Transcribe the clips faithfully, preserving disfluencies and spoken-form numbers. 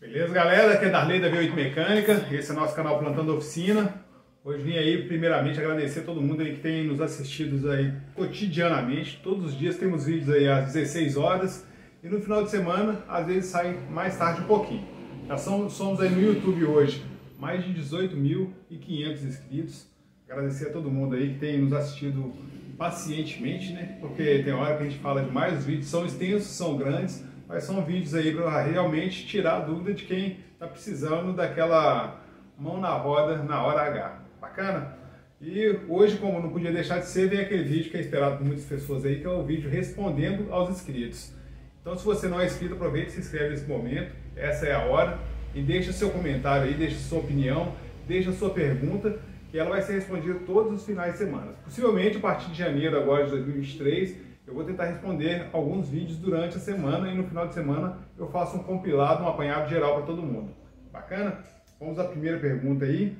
Beleza, galera? Aqui é Darley da V oito Mecânica, esse é o nosso canal Plantando Oficina. Hoje vim aí, primeiramente, agradecer a todo mundo aí que tem nos assistido aí cotidianamente. Todos os dias temos vídeos aí às dezesseis horas e no final de semana, às vezes, sai mais tarde um pouquinho. Já somos, somos aí no YouTube hoje mais de dezoito mil e quinhentos inscritos. Agradecer a todo mundo aí que tem nos assistido pacientemente, né? Porque tem hora que a gente fala demais, os vídeos são extensos, são grandes, mas são vídeos aí para realmente tirar a dúvida de quem está precisando daquela mão na roda na hora H. Bacana? E hoje, como não podia deixar de ser, vem aquele vídeo que é esperado por muitas pessoas aí, que é o vídeo respondendo aos inscritos. Então, se você não é inscrito, aproveite e se inscreve nesse momento, essa é a hora, e deixa seu comentário aí, deixa sua opinião, deixa sua pergunta, que ela vai ser respondida todos os finais de semana. Possivelmente, a partir de janeiro agora de dois mil e vinte e três, eu vou tentar responder alguns vídeos durante a semana e no final de semana eu faço um compilado, um apanhado geral para todo mundo. Bacana? Vamos à primeira pergunta aí.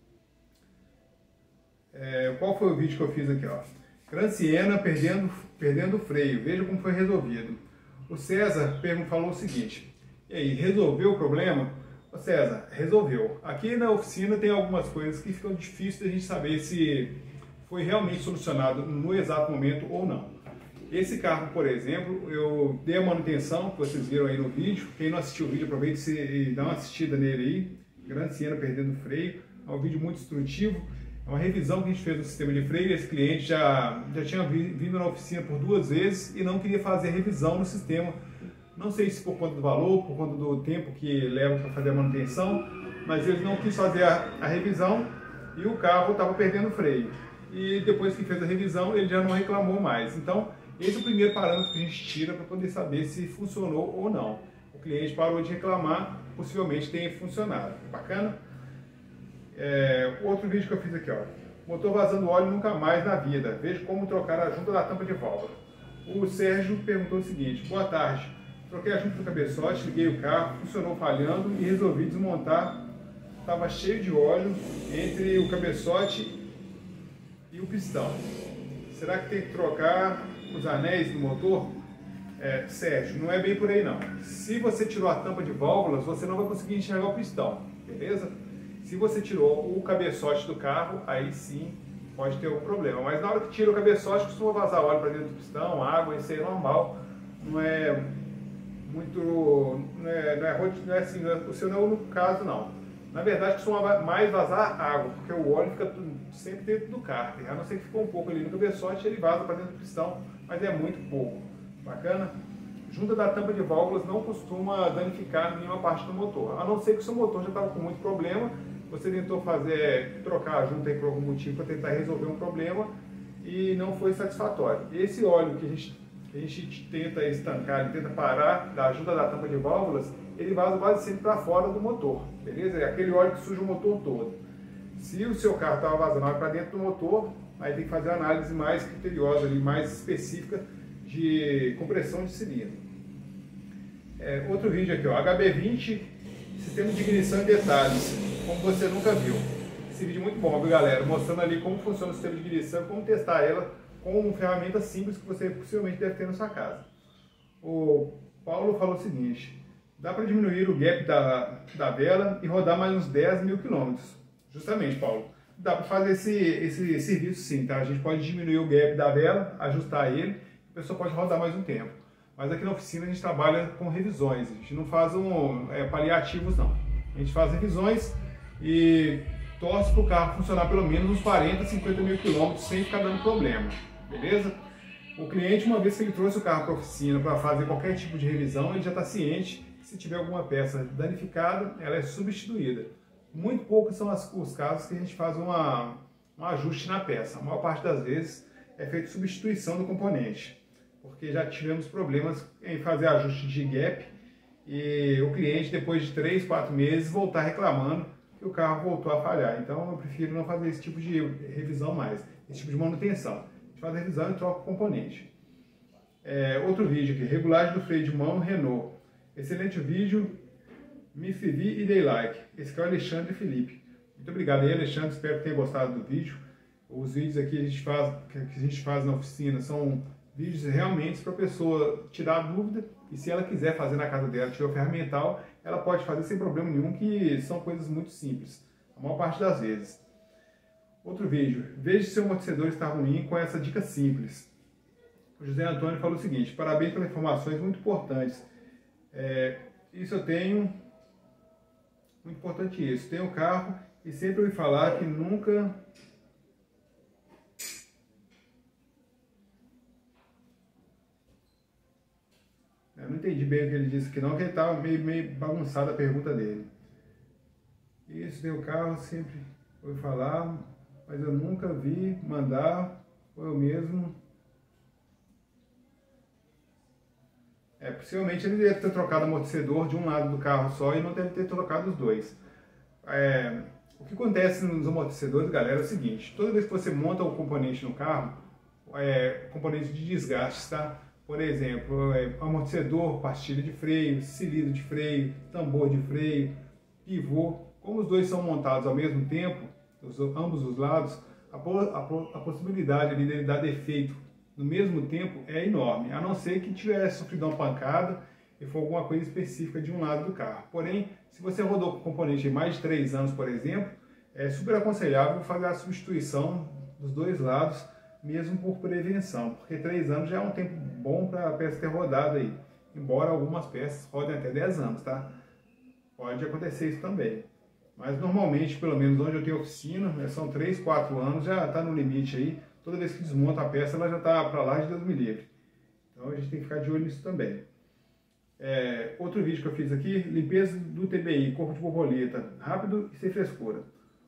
É, qual foi o vídeo que eu fiz aqui? Ó? Gran Siena perdendo, perdendo o freio. Veja como foi resolvido. O César falou o seguinte: e aí, resolveu o problema? Ô César, resolveu. Aqui na oficina tem algumas coisas que ficam difíceis de a gente saber se foi realmente solucionado no exato momento ou não. Esse carro, por exemplo, eu dei a manutenção, que vocês viram aí no vídeo. Quem não assistiu o vídeo, aproveite e dá uma assistida nele aí. Gran Siena perdendo o freio. É um vídeo muito instrutivo. É uma revisão que a gente fez no sistema de freio. Esse cliente já, já tinha vindo na oficina por duas vezes e não queria fazer revisão no sistema. Não sei se por conta do valor, por conta do tempo que leva para fazer a manutenção, mas ele não quis fazer a, a revisão e o carro estava perdendo o freio. E depois que fez a revisão, ele já não reclamou mais. Então, esse é o primeiro parâmetro que a gente tira para poder saber se funcionou ou não. O cliente parou de reclamar, possivelmente tenha funcionado. Bacana? É, outro vídeo que eu fiz aqui, ó. Motor vazando óleo nunca mais na vida. Veja como trocar a junta da tampa de válvula. O Sérgio perguntou o seguinte: boa tarde. Troquei a junta do cabeçote, liguei o carro, funcionou falhando e resolvi desmontar. Estava cheio de óleo entre o cabeçote e o pistão. Será que tem que trocar os anéis do motor? É, Sérgio, não é bem por aí não. Se você tirou a tampa de válvulas, você não vai conseguir enxergar o pistão, beleza? Se você tirou o cabeçote do carro, aí sim pode ter algum problema. Mas na hora que tira o cabeçote, costuma vazar óleo para dentro do pistão, água, isso aí é normal. Não é muito... Não é, não é, não é assim, não é, o seu não é o caso não. Na verdade, costuma mais vazar água, porque o óleo fica sempre dentro do cárter. A não ser que ficou um pouco ali no cabeçote, ele vaza para dentro do pistão, mas é muito pouco. Bacana? Junta da tampa de válvulas não costuma danificar nenhuma parte do motor. A não ser que o seu motor já estava com muito problema, você tentou fazer, trocar a junta aí por algum motivo para tentar resolver um problema e não foi satisfatório. Esse óleo que a gente, que a gente tenta estancar, ele tenta parar da junta da tampa de válvulas, ele vaza quase sempre para fora do motor, beleza? É aquele óleo que suja o motor todo. Se o seu carro estava vazando óleo para dentro do motor, aí tem que fazer uma análise mais criteriosa, ali, mais específica de compressão de cilindro. É, outro vídeo aqui, ó, H B vinte, sistema de ignição em detalhes, como você nunca viu. Esse vídeo é muito bom, viu, galera? Mostrando ali como funciona o sistema de ignição, como testar ela com uma ferramenta simples que você possivelmente deve ter na sua casa. O Paulo falou o seguinte: dá para diminuir o gap da, da vela e rodar mais uns dez mil quilômetros. Justamente, Paulo. Dá para fazer esse, esse serviço sim, tá? A gente pode diminuir o gap da vela, ajustar ele, a pessoa pode rodar mais um tempo. Mas aqui na oficina a gente trabalha com revisões, a gente não faz um, é, paliativos não. A gente faz revisões e torce para o carro funcionar pelo menos uns quarenta, cinquenta mil quilômetros sem ficar dando problema, beleza? O cliente, uma vez que ele trouxe o carro para a oficina para fazer qualquer tipo de revisão, ele já está ciente que se tiver alguma peça danificada, ela é substituída. Muito poucos são as, os casos que a gente faz uma, um ajuste na peça. A maior parte das vezes é feita substituição do componente, porque já tivemos problemas em fazer ajuste de gap e o cliente, depois de três, quatro meses, voltar reclamando que o carro voltou a falhar. Então eu prefiro não fazer esse tipo de revisão mais, esse tipo de manutenção. A gente faz a revisão e troca o componente. É, outro vídeo aqui, regulagem do freio de mão Renault. Excelente vídeo, me inscrevi e dei like. Esse aqui é o Alexandre Felipe. Muito obrigado aí, Alexandre, espero que tenha gostado do vídeo. Os vídeos aqui a gente faz, que a gente faz na oficina são vídeos realmente para a pessoa tirar a dúvida, e se ela quiser fazer na casa dela, tiver o ferramental, ela pode fazer sem problema nenhum, que são coisas muito simples, a maior parte das vezes. Outro vídeo, veja se seu amortecedor está ruim com essa dica simples. O José Antônio falou o seguinte: parabéns pelas informações muito importantes. É, isso eu tenho, muito importante isso, tenho carro e sempre ouvi falar que nunca... Eu não entendi bem o que ele disse aqui não, que ele estava meio, meio bagunçada a pergunta dele. Isso, tenho carro, sempre ouvi falar, mas eu nunca vi mandar, ou eu mesmo... É, possivelmente ele deve ter trocado o amortecedor de um lado do carro só e não deve ter trocado os dois. É, o que acontece nos amortecedores, galera, é o seguinte: toda vez que você monta o componente no carro, é, componente de desgaste, tá? Por exemplo, é, amortecedor, pastilha de freio, cilindro de freio, tambor de freio, pivô, como os dois são montados ao mesmo tempo, os, ambos os lados, a, a, a possibilidade ali dele dar defeito no mesmo tempo é enorme, a não ser que tivesse sofrido uma pancada e for alguma coisa específica de um lado do carro. Porém, se você rodou com o componente de mais de três anos, por exemplo, é super aconselhável fazer a substituição dos dois lados, mesmo por prevenção, porque três anos já é um tempo bom para a peça ter rodado aí, embora algumas peças rodem até dez anos, tá? Pode acontecer isso também. Mas normalmente, pelo menos onde eu tenho oficina, né, são três, quatro anos, já está no limite aí. Toda vez que desmonta a peça, ela já está para lá, de Deus me livre. Então a gente tem que ficar de olho nisso também. É, outro vídeo que eu fiz aqui, limpeza do T B I, corpo de borboleta, rápido e sem frescura.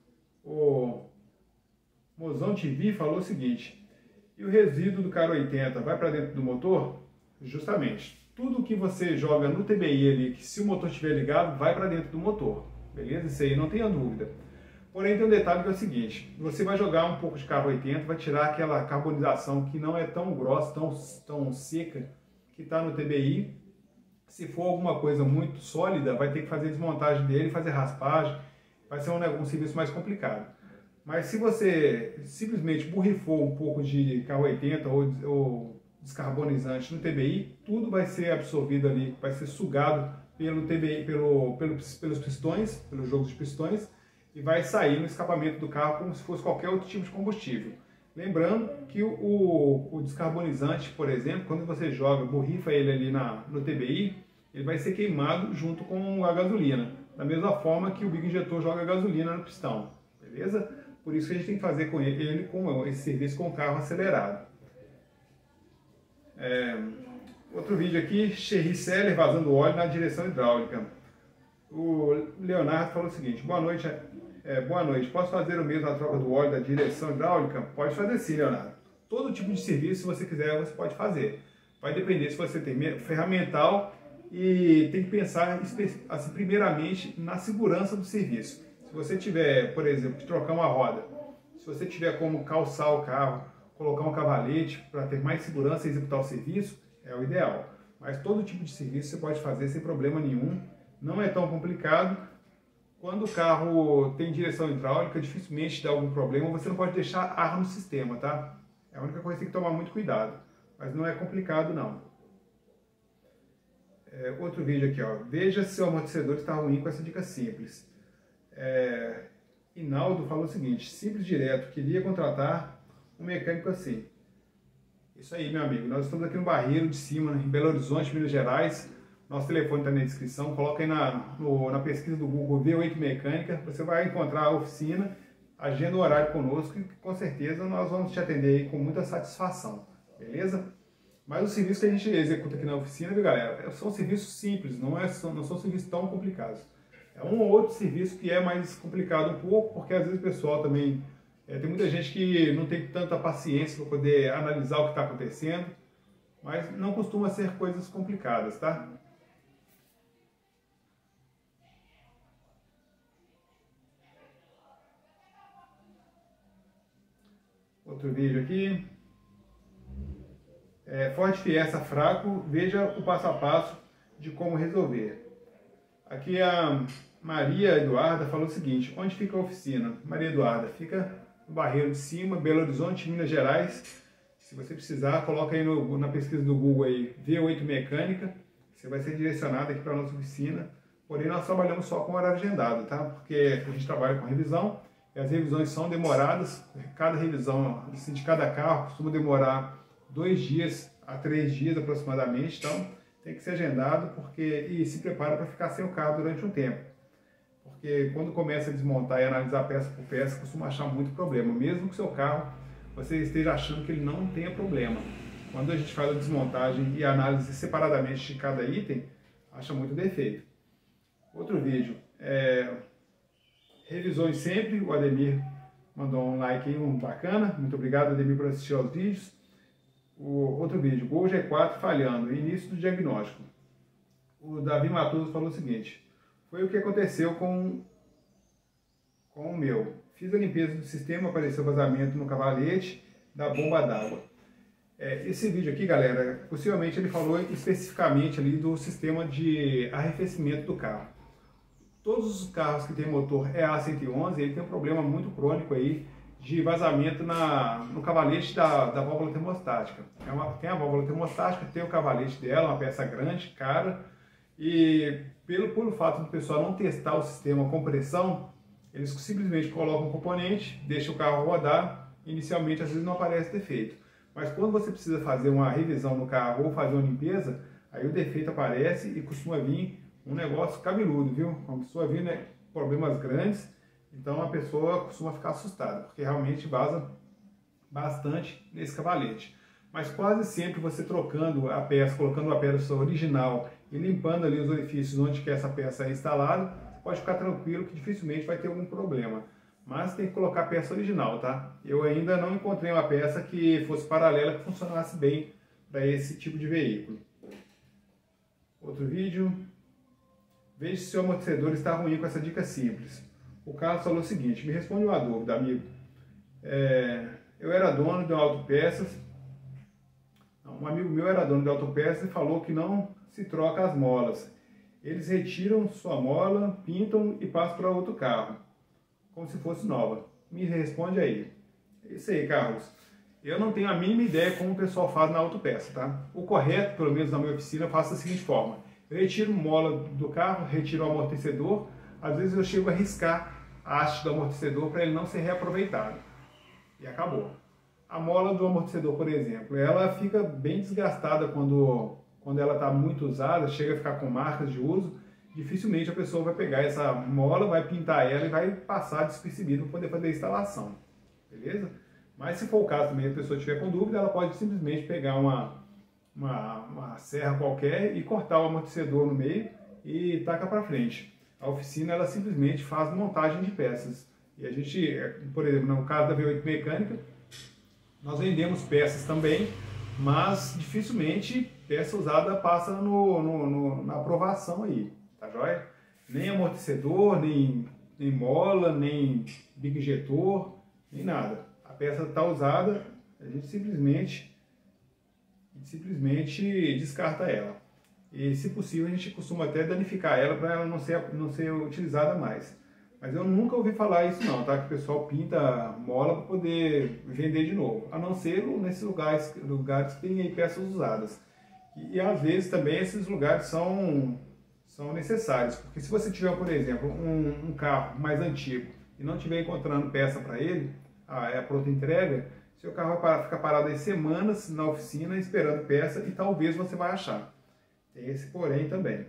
O Mozão T V falou o seguinte: e o resíduo do Car oitenta vai para dentro do motor? Justamente, tudo que você joga no T B I ali, que se o motor estiver ligado, vai para dentro do motor. Beleza? Isso aí não tenha dúvida. Porém, tem um detalhe que é o seguinte: você vai jogar um pouco de Car oitenta, vai tirar aquela carbonização que não é tão grossa, tão, tão seca, que está no T B I. Se for alguma coisa muito sólida, vai ter que fazer desmontagem dele, fazer raspagem, vai ser um, um serviço mais complicado. Mas se você simplesmente borrifou um pouco de Car oitenta ou, ou descarbonizante no T B I, tudo vai ser absorvido ali, vai ser sugado pelo T B I, pelo, pelo, pelos pistões, pelos jogos de pistões, e vai sair no escapamento do carro como se fosse qualquer outro tipo de combustível. Lembrando que o, o descarbonizante, por exemplo, quando você joga, borrifa ele ali na, no T B I, ele vai ser queimado junto com a gasolina, da mesma forma que o Big Injetor joga gasolina no pistão, beleza? Por isso que a gente tem que fazer com ele, ele com esse serviço com o carro acelerado. É, outro vídeo aqui, Cherry Seller vazando óleo na direção hidráulica. O Leonardo falou o seguinte: boa noite, é, boa noite, posso fazer o mesmo na troca do óleo da direção hidráulica? Pode fazer sim, Leonardo. Todo tipo de serviço, se você quiser, você pode fazer. Vai depender se você tem ferramental e tem que pensar assim, primeiramente na segurança do serviço. Se você tiver, por exemplo, que trocar uma roda, se você tiver como calçar o carro, colocar um cavalete para ter mais segurança e executar o serviço, é o ideal. Mas todo tipo de serviço você pode fazer sem problema nenhum. Não é tão complicado. Quando o carro tem direção hidráulica, dificilmente dá algum problema, você não pode deixar ar no sistema, tá? É a única coisa que tem que tomar muito cuidado. Mas não é complicado, não. É, outro vídeo aqui, ó. Veja se o amortecedor está ruim com essa dica simples. É, Inaldo falou o seguinte: simples, direto, queria contratar um mecânico assim. Isso aí, meu amigo. Nós estamos aqui no Barreiro de Cima, em Belo Horizonte, Minas Gerais. Nosso telefone está na descrição, coloca aí na, no, na pesquisa do Google V oito Mecânica, você vai encontrar a oficina, agenda o horário conosco e com certeza nós vamos te atender aí com muita satisfação, beleza? Mas os serviços que a gente executa aqui na oficina, viu, galera, são serviços simples, não, é, são, não são serviços tão complicados. É um ou outro serviço que é mais complicado um pouco, porque às vezes o pessoal também, é, tem muita gente que não tem tanta paciência para poder analisar o que está acontecendo, mas não costuma ser coisas complicadas, tá? Outro vídeo aqui. É, Ford Fiesta fraco, veja o passo a passo de como resolver. Aqui a Maria Eduarda falou o seguinte: onde fica a oficina? Maria Eduarda, fica no Barreiro de Cima, Belo Horizonte, Minas Gerais. Se você precisar, coloca aí no, na pesquisa do Google aí, V oito Mecânica, você vai ser direcionado aqui para a nossa oficina. Porém, nós trabalhamos só com horário agendado, tá? Porque a gente trabalha com revisão, e as revisões são demoradas. Cada revisão assim, de cada carro costuma demorar dois dias a três dias aproximadamente, então tem que ser agendado porque, e se prepara para ficar sem o carro durante um tempo. Porque quando começa a desmontar e analisar peça por peça, costuma achar muito problema, mesmo que o seu carro você esteja achando que ele não tenha problema. Quando a gente faz a desmontagem e a análise separadamente de cada item, acha muito defeito. Outro vídeo, é, revisões sempre, o Ademir mandou um like aí, um bacana, muito obrigado Ademir por assistir aos vídeos. O outro vídeo, Gol G quatro falhando, início do diagnóstico. O Davi Matoso falou o seguinte, foi o que aconteceu com, com o meu. Fiz a limpeza do sistema, apareceu vazamento no cavalete da bomba d'água. É, esse vídeo aqui, galera, possivelmente ele falou especificamente ali do sistema de arrefecimento do carro. Todos os carros que tem motor E A cento e onze, ele tem um problema muito crônico aí de vazamento na, no cavalete da, da válvula termostática. É uma, tem a válvula termostática, tem o cavalete dela, uma peça grande, cara, e pelo, pelo fato do pessoal não testar o sistema com pressão, eles simplesmente colocam um componente, deixam o carro rodar, inicialmente às vezes não aparece defeito. Mas quando você precisa fazer uma revisão no carro ou fazer uma limpeza, aí o defeito aparece e costuma vir um negócio cabeludo, viu? Costuma vir, né, problemas grandes, então a pessoa costuma ficar assustada, porque realmente vaza bastante nesse cavalete. Mas quase sempre você trocando a peça, colocando a peça original e limpando ali os orifícios onde que essa peça é instalada, pode ficar tranquilo que dificilmente vai ter algum problema. Mas tem que colocar a peça original, tá? Eu ainda não encontrei uma peça que fosse paralela, que funcionasse bem para esse tipo de veículo. Outro vídeo. Veja se seu amortecedor está ruim com essa dica simples. O Carlos falou o seguinte, me responde uma dúvida, amigo. É, eu era dono de autopeças, um amigo meu era dono de autopeças e falou que não se troca as molas. Eles retiram sua mola, pintam e passam para outro carro, como se fosse nova. Me responde aí. É isso aí, Carlos. Eu não tenho a mínima ideia como o pessoal faz na autopeça, tá? O correto, pelo menos na minha oficina, eu faço da seguinte forma. Eu retiro mola do carro, retiro o amortecedor, às vezes eu chego a riscar a haste do amortecedor para ele não ser reaproveitado. E acabou. A mola do amortecedor, por exemplo, ela fica bem desgastada quando, quando ela está muito usada, chega a ficar com marcas de uso, dificilmente a pessoa vai pegar essa mola, vai pintar ela e vai passar despercebida para poder fazer a instalação. Beleza? Mas se for o caso também, a pessoa tiver com dúvida, ela pode simplesmente pegar uma, uma, uma serra qualquer e cortar o amortecedor no meio e taca para frente. A oficina, ela simplesmente faz montagem de peças. E a gente, por exemplo, no caso da V oito Mecânica, nós vendemos peças também, mas dificilmente peça usada passa no, no, no, na aprovação aí, tá joia? Nem amortecedor, nem, nem mola, nem bico injetor, nem nada. A peça está usada, a gente simplesmente, simplesmente descarta ela. E, se possível, a gente costuma até danificar ela para ela não ser, não ser utilizada mais. Mas eu nunca ouvi falar isso não, tá? Que o pessoal pinta mola para poder vender de novo. A não ser nesses lugares, lugares que tem peças usadas. E, e às vezes também esses lugares são, são necessários. Porque se você tiver, por exemplo, um, um carro mais antigo e não estiver encontrando peça para ele, a, é a pronta entrega, seu carro vai parar, ficar parado aí semanas na oficina esperando peça e talvez você vai achar. Tem esse porém também.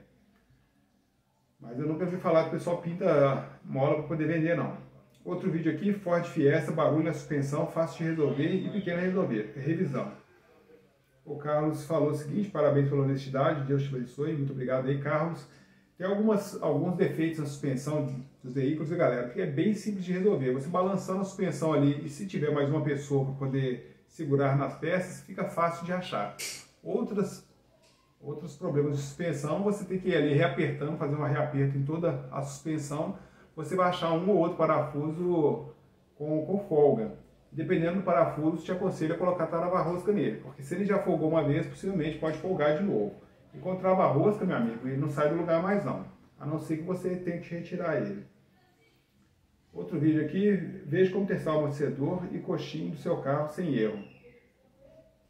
Mas eu nunca vi falar que o pessoal pinta mola para poder vender, não. Outro vídeo aqui, Ford Fiesta, barulho na suspensão, fácil de resolver e pequeno a resolver. Revisão. O Carlos falou o seguinte, parabéns pela honestidade, Deus te abençoe, muito obrigado aí, Carlos. Tem algumas, alguns defeitos na suspensão dos veículos, galera, que é bem simples de resolver. Você balançando a suspensão ali e se tiver mais uma pessoa para poder segurar nas peças, fica fácil de achar. Outras Outros problemas de suspensão, você tem que ir ali reapertando, fazer um reaperto em toda a suspensão, você vai achar um ou outro parafuso com, com folga. Dependendo do parafuso, te aconselho a colocar trava-rosca nele, porque se ele já folgou uma vez, possivelmente pode folgar de novo. E com trava-rosca, meu amigo, ele não sai do lugar mais não, a não ser que você tente retirar ele. Outro vídeo aqui, veja como testar o amortecedor e coxinho do seu carro sem erro.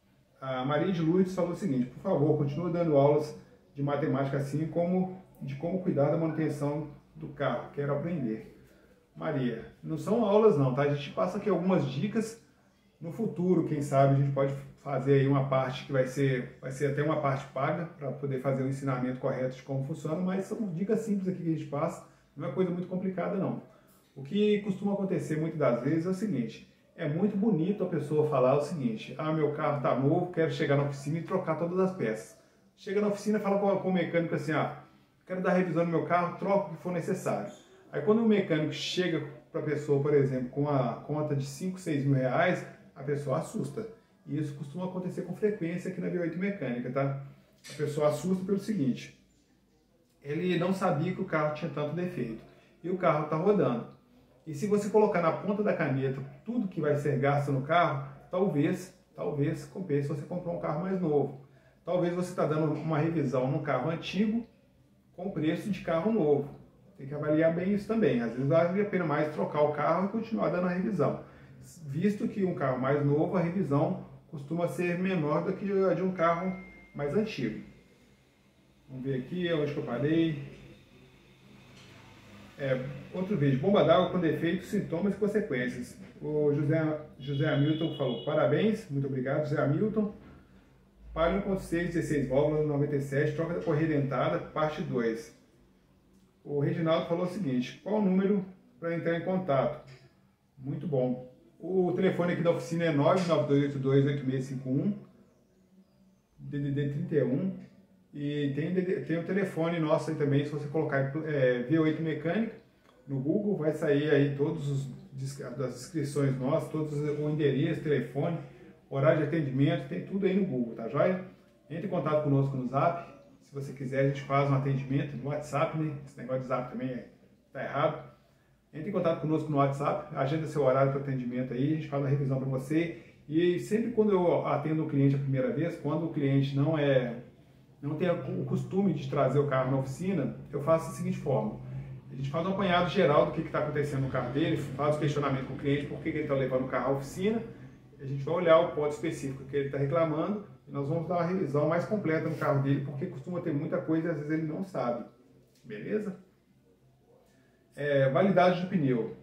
A Maria de Lourdes falou o seguinte: por favor, continue dando aulas de matemática assim como de como cuidar da manutenção do carro. Quero aprender. Maria, não são aulas não, tá? A gente passa aqui algumas dicas. No futuro, quem sabe, a gente pode fazer aí uma parte que vai ser, vai ser até uma parte paga para poder fazer o ensinamento correto de como funciona, mas são dicas simples aqui que a gente passa, não é coisa muito complicada não. O que costuma acontecer muitas das vezes é o seguinte: é muito bonito a pessoa falar o seguinte: ah, meu carro está novo, quero chegar na oficina e trocar todas as peças. Chega na oficina e fala com, com o mecânico assim: ah, quero dar revisão no meu carro, troco o que for necessário. Aí quando o mecânico chega para a pessoa, por exemplo, com a conta de cinco, seis mil reais, a pessoa assusta. E isso costuma acontecer com frequência aqui na V oito Mecânica, tá? A pessoa assusta pelo seguinte: ele não sabia que o carro tinha tanto defeito. E o carro está rodando. E se você colocar na ponta da caneta tudo que vai ser gasto no carro, talvez, talvez compense você comprar um carro mais novo. Talvez você está dando uma revisão no carro antigo com preço de carro novo. Tem que avaliar bem isso também. Às vezes vale a pena mais trocar o carro e continuar dando a revisão. Visto que um carro mais novo, a revisão costuma ser menor do que a de um carro mais antigo. Vamos ver aqui onde que eu parei. É, outro vídeo: bomba d'água com defeitos, sintomas e consequências. O José, José Hamilton falou: parabéns, muito obrigado, José Hamilton. Palio um ponto seis, dezesseis válvulas, noventa e sete, troca da correia dentada, parte dois. O Reginaldo falou o seguinte: qual o número para entrar em contato? Muito bom. O telefone aqui da oficina é nove nove dois oito dois oito seis cinco um, D D D trinta e um, e tem, tem o telefone nosso aí também. Se você colocar é, V oito Mecânica no Google, vai sair aí todos os das inscrições nossas, todos o endereço, telefone, horário de atendimento, tem tudo aí no Google, tá joia? Entre em contato conosco no Zap. Se você quiser, a gente faz um atendimento no WhatsApp, né? Esse negócio de Zap também é, tá errado. Entre em contato conosco no WhatsApp, agenda seu horário para atendimento aí, a gente faz uma revisão para você. E sempre quando eu atendo o cliente a primeira vez, quando o cliente não é não tem o costume de trazer o carro na oficina, eu faço da seguinte forma: a gente faz um apanhado geral do que está acontecendo no carro dele, faz o questionamento com o cliente, por que ele está levando o carro à oficina, a gente vai olhar o ponto específico que ele está reclamando e nós vamos dar uma revisão mais completa no carro dele, porque costuma ter muita coisa e às vezes ele não sabe. Beleza? É, validade do pneu.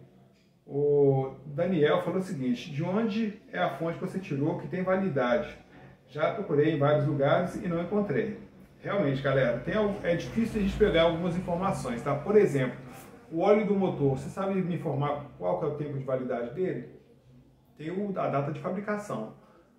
O Daniel falou o seguinte: de onde é a fonte que você tirou que tem validade? Já procurei em vários lugares e não encontrei. Realmente, galera, tem, é difícil a gente pegar algumas informações, tá? Por exemplo, o óleo do motor, você sabe me informar qual que é o tempo de validade dele? Tem o, a data de fabricação.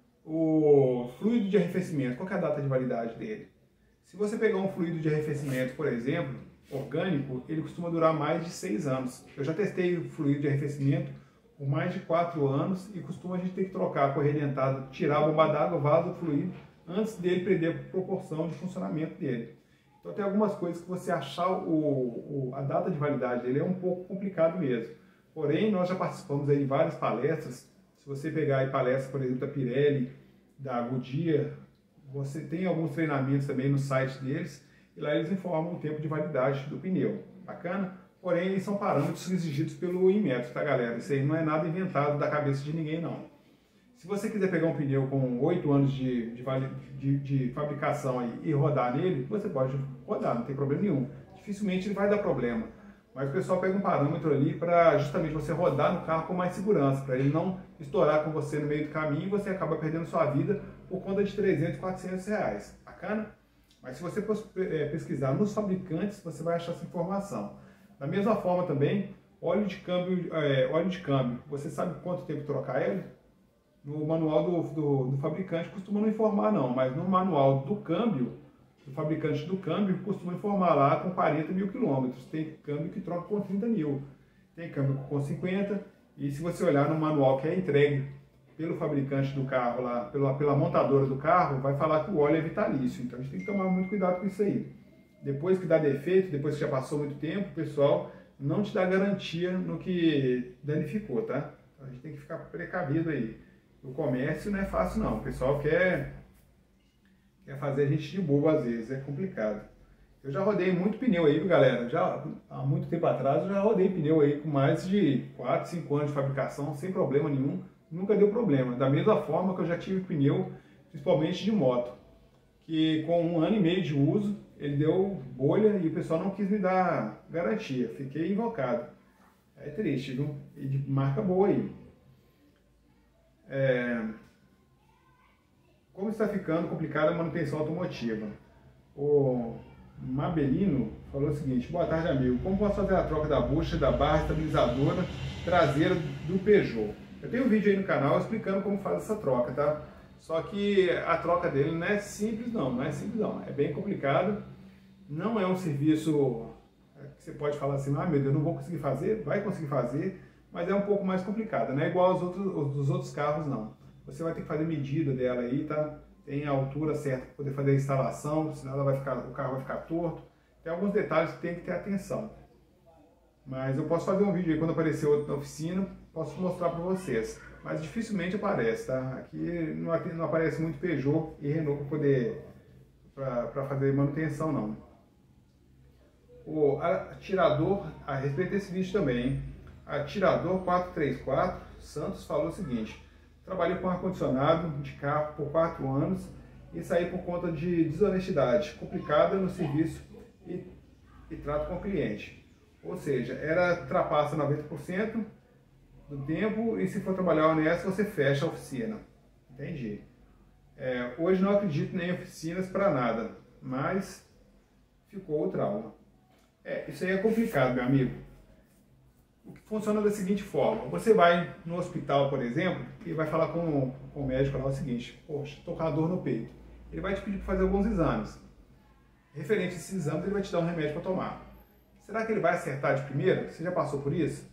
O fluido de arrefecimento, qual que é a data de validade dele? Se você pegar um fluido de arrefecimento, por exemplo, orgânico, ele costuma durar mais de seis anos. Eu já testei o fluido de arrefecimento por mais de quatro anos e costuma a gente ter que trocar a correia dentada, tirar a bomba d'água, vaso do fluido, antes dele perder a proporção de funcionamento dele. Então tem algumas coisas que você achar o, o, a data de validade dele é um pouco complicado mesmo. Porém, nós já participamos aí de várias palestras. Se você pegar aí palestras, por exemplo, da Pirelli, da Goodyear, você tem alguns treinamentos também no site deles, e lá eles informam o tempo de validade do pneu. Bacana? Porém, eles são parâmetros exigidos pelo Inmetro, tá, galera? Isso aí não é nada inventado da cabeça de ninguém, não. Se você quiser pegar um pneu com oito anos de, de, de, de fabricação aí e rodar nele, você pode rodar, não tem problema nenhum. Dificilmente ele vai dar problema. Mas o pessoal pega um parâmetro ali para justamente você rodar no carro com mais segurança, para ele não estourar com você no meio do caminho e você acaba perdendo sua vida por conta de trezentos, quatrocentos reais. Bacana? Mas se você pesquisar nos fabricantes, você vai achar essa informação. Da mesma forma também, óleo de câmbio, é, óleo de câmbio. Você sabe quanto tempo trocar ele? No manual do, do, do fabricante costuma não informar não, mas no manual do câmbio, do fabricante do câmbio, costuma informar lá com quarenta mil quilômetros. Tem câmbio que troca com trinta mil, tem câmbio com cinquenta, e se você olhar no manual que é entregue pelo fabricante do carro lá, pela, pela montadora do carro, vai falar que o óleo é vitalício. Então a gente tem que tomar muito cuidado com isso aí. Depois que dá defeito, depois que já passou muito tempo, o pessoal não te dá garantia no que danificou, tá? Então a gente tem que ficar precavido aí. O comércio não é fácil não, o pessoal quer, quer fazer a gente de bobo às vezes, é complicado. Eu já rodei muito pneu aí, galera, já há muito tempo atrás eu já rodei pneu aí com mais de quatro, cinco anos de fabricação, sem problema nenhum, nunca deu problema. Da mesma forma que eu já tive pneu principalmente de moto, que com um ano e meio de uso, ele deu bolha e o pessoal não quis me dar garantia. Fiquei invocado. É triste, viu? E de marca boa aí. É... Como está ficando complicada a manutenção automotiva? O Mabelino falou o seguinte: boa tarde, amigo. Como posso fazer a troca da bucha da barra estabilizadora traseira do Peugeot? Eu tenho um vídeo aí no canal explicando como faz essa troca, tá? Só que a troca dele não é simples não, não é simples não. É bem complicado. Não é um serviço que você pode falar assim, ah, meu Deus, não vou conseguir fazer. Vai conseguir fazer, mas é um pouco mais complicado. Não é igual aos outros, os outros carros, não. Você vai ter que fazer medida dela aí, tá? Tem a altura certa para poder fazer a instalação, senão ela vai ficar, o carro vai ficar torto. Tem alguns detalhes que tem que ter atenção. Mas eu posso fazer um vídeo aí quando aparecer outro na oficina, posso mostrar para vocês. Mas dificilmente aparece, tá? Aqui não, não aparece muito Peugeot e Renault para poder para fazer manutenção, não. O atirador, a respeito desse vídeo também, hein? Atirador quatro três quatro Santos falou o seguinte: trabalhei com ar-condicionado de carro por quatro anos e saí por conta de desonestidade complicada no serviço e, e trato com o cliente. Ou seja, era trapaça noventa por cento do tempo e se for trabalhar honesto, você fecha a oficina. Entendi. É, hoje não acredito nem em oficinas para nada, mas ficou o trauma. É, isso aí é complicado, meu amigo. O que funciona da seguinte forma: você vai no hospital, por exemplo, e vai falar com, com o médico lá o seguinte: poxa, estou com a dor no peito. Ele vai te pedir para fazer alguns exames. Referente a esses exames, ele vai te dar um remédio para tomar. Será que ele vai acertar de primeira? Você já passou por isso?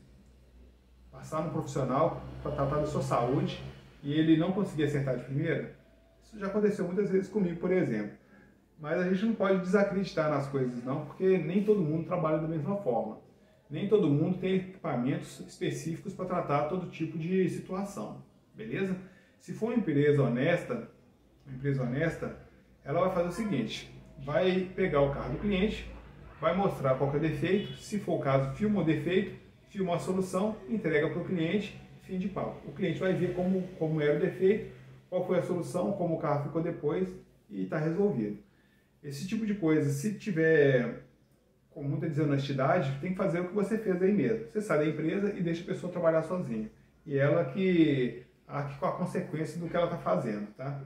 Passar no profissional para tratar da sua saúde e ele não conseguir acertar de primeira? Isso já aconteceu muitas vezes comigo, por exemplo. Mas a gente não pode desacreditar nas coisas não, porque nem todo mundo trabalha da mesma forma. Nem todo mundo tem equipamentos específicos para tratar todo tipo de situação, beleza? Se for uma empresa honesta, uma empresa honesta, ela vai fazer o seguinte: vai pegar o carro do cliente, vai mostrar qual que é o defeito, se for o caso, filma o defeito, filma a solução, entrega para o cliente, fim de papo. O cliente vai ver como, como era o defeito, qual foi a solução, como o carro ficou depois e está resolvido. Esse tipo de coisa, se tiver com muita desonestidade, tem que fazer o que você fez aí mesmo. Você sai da empresa e deixa a pessoa trabalhar sozinha. E ela que arque com a consequência do que ela está fazendo, tá?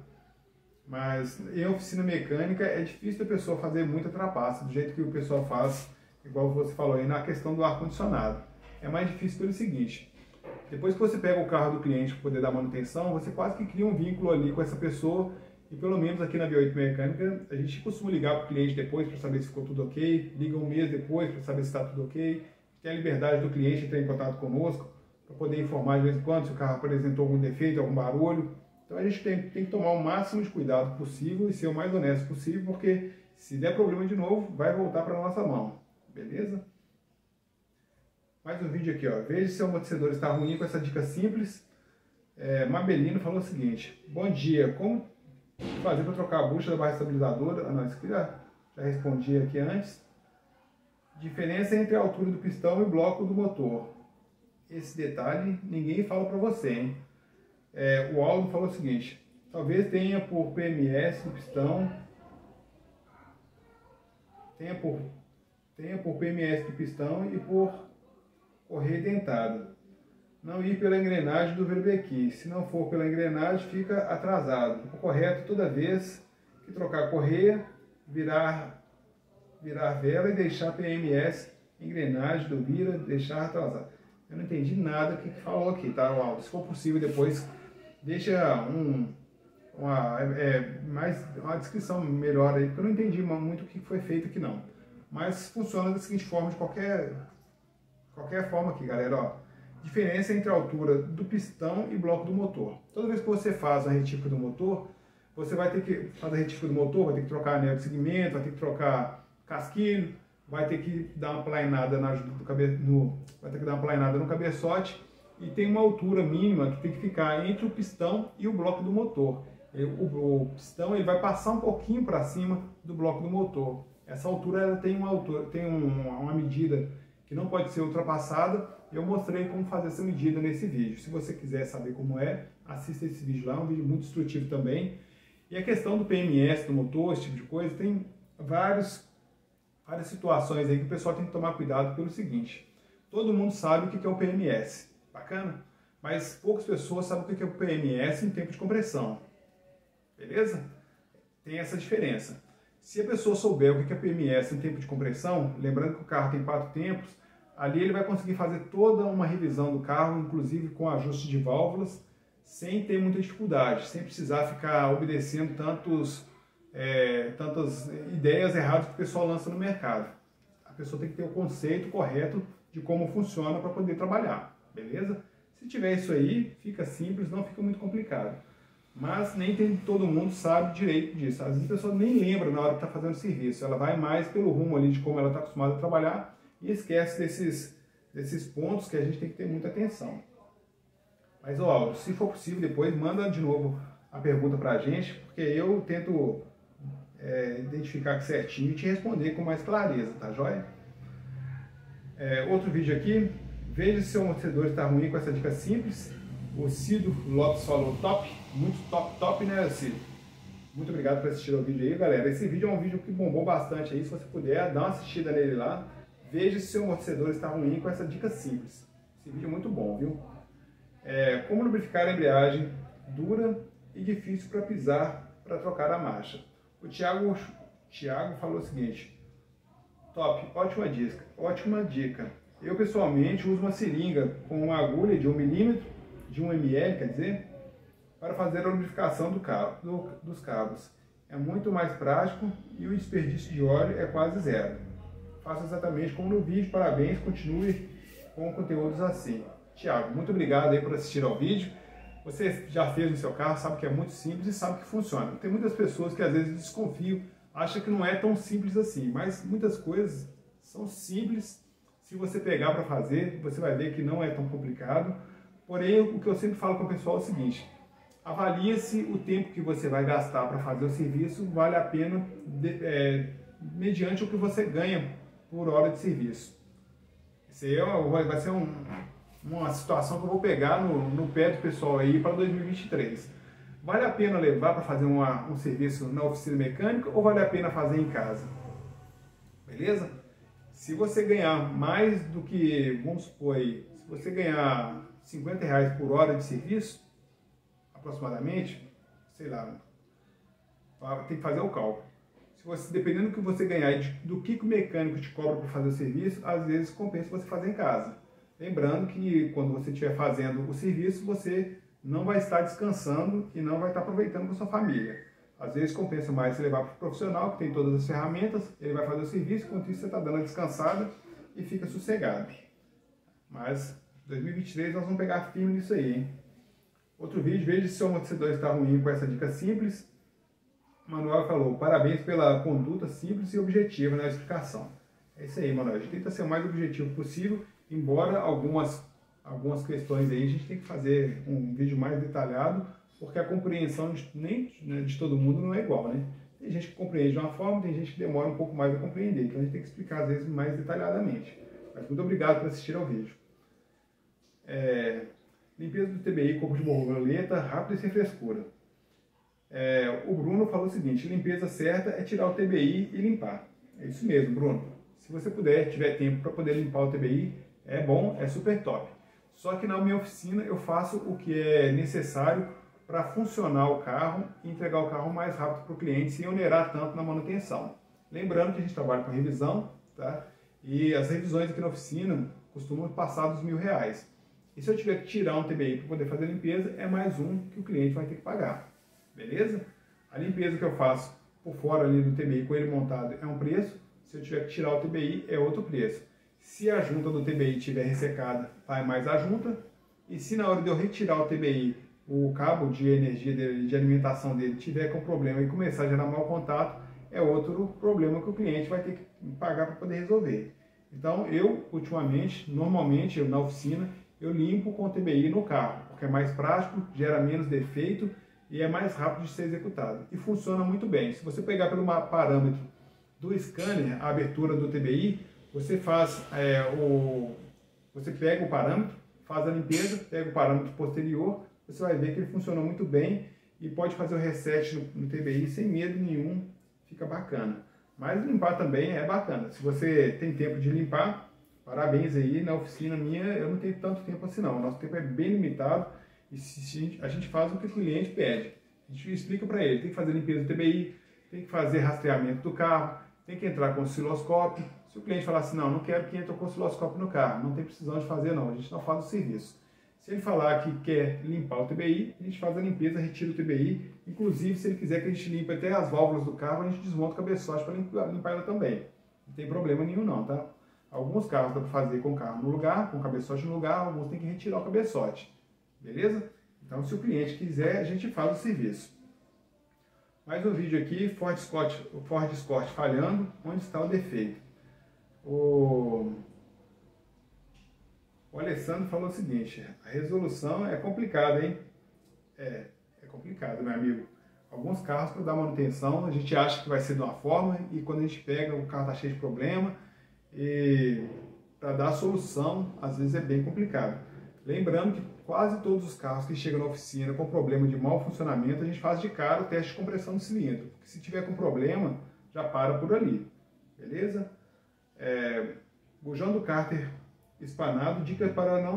Mas em oficina mecânica é difícil a pessoa fazer muita trapaça, do jeito que o pessoal faz, igual você falou aí, na questão do ar-condicionado. É mais difícil pelo seguinte: depois que você pega o carro do cliente para poder dar manutenção, você quase que cria um vínculo ali com essa pessoa. E pelo menos aqui na V oito Mecânica, a gente costuma ligar para o cliente depois para saber se ficou tudo ok, liga um mês depois para saber se está tudo ok, tem a liberdade do cliente entrar em contato conosco para poder informar de vez em quando se o carro apresentou algum defeito, algum barulho. Então a gente tem, tem que tomar o máximo de cuidado possível e ser o mais honesto possível, porque se der problema de novo, vai voltar para a nossa mão, beleza? Mais um vídeo aqui, ó. Veja se o amortecedor está ruim com essa dica simples. É, Mabelino falou o seguinte: bom dia, como fazer para trocar a bucha da barra estabilizadora? Ah, não, isso aqui já, já respondi aqui antes. Diferença entre a altura do pistão e o bloco do motor. Esse detalhe ninguém fala para você, hein? É, o Aldo falou o seguinte: talvez tenha por P M S do pistão, tenha por, tenha por P M S do pistão e por correia dentada. Não ir pela engrenagem do verbekey. Se não for pela engrenagem, fica atrasado. O correto, toda vez que trocar a correia, virar, virar vela e deixar P M S, engrenagem do vira, deixar atrasado. Eu não entendi nada do que falou aqui, tá, Aldo? Se for possível, depois deixa um, uma, é, mais, uma descrição melhor aí, porque eu não entendi muito o que foi feito aqui, não. Mas funciona da seguinte forma, de qualquer, qualquer forma aqui, galera, ó. Diferença entre a altura do pistão e bloco do motor. Toda vez que você faz a retífica do motor, você vai ter que fazer a retífica do motor, vai ter que trocar anel de segmento, vai ter que trocar casquilho, vai ter que dar uma plainada na do cabe, no, vai ter que dar uma plainada no cabeçote e tem uma altura mínima que tem que ficar entre o pistão e o bloco do motor. O, o pistão ele vai passar um pouquinho para cima do bloco do motor. Essa altura ela tem uma altura, tem um, uma medida que não pode ser ultrapassada. Eu mostrei como fazer essa medida nesse vídeo. Se você quiser saber como é, assista esse vídeo lá, é um vídeo muito instrutivo também. E a questão do P M S do motor, esse tipo de coisa, tem vários, várias situações aí que o pessoal tem que tomar cuidado pelo seguinte. Todo mundo sabe o que é o P M S, bacana? Mas poucas pessoas sabem o que é o P M S em tempo de compressão, beleza? Tem essa diferença. Se a pessoa souber o que é P M S em tempo de compressão, lembrando que o carro tem quatro tempos, ali ele vai conseguir fazer toda uma revisão do carro, inclusive com ajuste de válvulas, sem ter muita dificuldade, sem precisar ficar obedecendo tantos, é, tantas ideias erradas que o pessoal lança no mercado. A pessoa tem que ter o conceito correto de como funciona para poder trabalhar, beleza? Se tiver isso aí, fica simples, não fica muito complicado. Mas nem tem, todo mundo sabe direito disso. Às vezes a pessoa nem lembra na hora que está fazendo o serviço. Ela vai mais pelo rumo ali de como ela está acostumada a trabalhar e esquece desses, desses pontos que a gente tem que ter muita atenção. Mas, ó, se for possível, depois manda de novo a pergunta para a gente, porque eu tento é, identificar certinho e te responder com mais clareza, tá joia? É, outro vídeo aqui, veja se seu amortecedor está ruim com essa dica simples. O Cido Lopes falou top, muito top, top, né, Cido? Muito obrigado por assistir ao vídeo aí, galera. Esse vídeo é um vídeo que bombou bastante aí, se você puder, dá uma assistida nele lá. Veja se seu amortecedor está ruim com essa dica simples. Esse vídeo é muito bom, viu? É, como lubrificar a embreagem dura e difícil para pisar, para trocar a marcha. O Thiago, Thiago falou o seguinte, top, ótima dica, ótima dica. Eu pessoalmente uso uma seringa com uma agulha de um milímetro, de um mililitro, quer dizer, para fazer a lubrificação do cabo, do, dos cabos. É muito mais prático e o desperdício de óleo é quase zero. Faça exatamente como no vídeo, parabéns, continue com conteúdos assim. Tiago, muito obrigado aí por assistir ao vídeo. Você já fez no seu carro, sabe que é muito simples e sabe que funciona. Tem muitas pessoas que às vezes desconfiam, acham que não é tão simples assim, mas muitas coisas são simples. Se você pegar para fazer, você vai ver que não é tão complicado. Porém, o que eu sempre falo com o pessoal é o seguinte, avalie se o tempo que você vai gastar para fazer o serviço vale a pena de, é, mediante o que você ganha por hora de serviço. Isso aí é, vai ser um, uma situação que eu vou pegar no, no pé do pessoal aí para dois mil e vinte e três. Vale a pena levar para fazer uma, um serviço na oficina mecânica ou vale a pena fazer em casa? Beleza? Se você ganhar mais do que, vamos supor aí, se você ganhar cinquenta reais por hora de serviço, aproximadamente, sei lá, tem que fazer o cálculo. Se você, dependendo do que você ganhar, do que o mecânico te cobra para fazer o serviço, às vezes compensa você fazer em casa. Lembrando que quando você estiver fazendo o serviço, você não vai estar descansando e não vai estar aproveitando com a sua família. Às vezes compensa mais você levar para o profissional, que tem todas as ferramentas, ele vai fazer o serviço, enquanto isso você está dando a descansada e fica sossegado. Mas dois mil e vinte e três nós vamos pegar firme nisso aí, hein? Outro vídeo, veja se o seu amortecedor está ruim com essa dica simples. Manuel falou, parabéns pela conduta simples e objetiva na explicação. É isso aí, Manuel. A gente tenta ser o mais objetivo possível, embora algumas, algumas questões aí a gente tem que fazer um vídeo mais detalhado, porque a compreensão de, nem, né, de todo mundo não é igual, né? Tem gente que compreende de uma forma, tem gente que demora um pouco mais a compreender, então a gente tem que explicar às vezes mais detalhadamente. Mas muito obrigado por assistir ao vídeo. É, limpeza do T B I, corpo de borboleta, rápido e sem frescura. É, o Bruno falou o seguinte, limpeza certa é tirar o T B I e limpar. É isso mesmo, Bruno. Se você puder, tiver tempo para poder limpar o T B I, é bom, é super top. Só que na minha oficina eu faço o que é necessário para funcionar o carro e entregar o carro mais rápido para o cliente, sem onerar tanto na manutenção. Lembrando que a gente trabalha com revisão, tá? E as revisões aqui na oficina costumam passar dos mil reais. E se eu tiver que tirar um T B I para poder fazer a limpeza, é mais um que o cliente vai ter que pagar. Beleza? A limpeza que eu faço por fora ali do T B I com ele montado é um preço. Se eu tiver que tirar o T B I, é outro preço. Se a junta do T B I estiver ressecada, vai mais a junta. E se na hora de eu retirar o T B I, o cabo de energia dele, de alimentação dele, tiver com problema e começar a gerar mau contato, é outro problema que o cliente vai ter que pagar para poder resolver. Então, eu, ultimamente, normalmente, eu, na oficina, eu limpo com o T B I no carro, porque é mais prático, gera menos defeito e é mais rápido de ser executado. E funciona muito bem. Se você pegar pelo parâmetro do scanner, a abertura do T B I, você faz é, o... você pega o parâmetro, faz a limpeza, pega o parâmetro posterior, você vai ver que ele funciona muito bem e pode fazer o reset no, no T B I sem medo nenhum, fica bacana. Mas limpar também é bacana. Se você tem tempo de limpar, parabéns aí. Na oficina minha eu não tenho tanto tempo assim não, o nosso tempo é bem limitado e se a gente faz o que o cliente pede. A gente explica para ele, tem que fazer limpeza do T B I, tem que fazer rastreamento do carro, tem que entrar com osciloscópio. Se o cliente falar assim, não, não quero que entre com osciloscópio no carro, não tem precisão de fazer não, a gente não faz o serviço. Se ele falar que quer limpar o T B I, a gente faz a limpeza, retira o T B I, inclusive se ele quiser que a gente limpe até as válvulas do carro, a gente desmonta o cabeçote para limpar, limpar ela também. Não tem problema nenhum não, tá? Alguns carros dá para fazer com o carro no lugar, com o cabeçote no lugar, alguns tem que retirar o cabeçote, beleza? Então se o cliente quiser, a gente faz o serviço. Mais um vídeo aqui, Ford Escort, o Ford Escort falhando, onde está o defeito? O, o Alessandro falou o seguinte, a resolução é complicada, hein? É, é complicado, meu amigo. Alguns carros, para dar manutenção, a gente acha que vai ser de uma forma e quando a gente pega, o carro está cheio de problema e para dar a solução, às vezes é bem complicado. Lembrando que quase todos os carros que chegam na oficina com problema de mau funcionamento, a gente faz de cara o teste de compressão do cilindro. Porque se tiver com problema, já para por ali, beleza? É, bujão do cárter espanado, dica para não...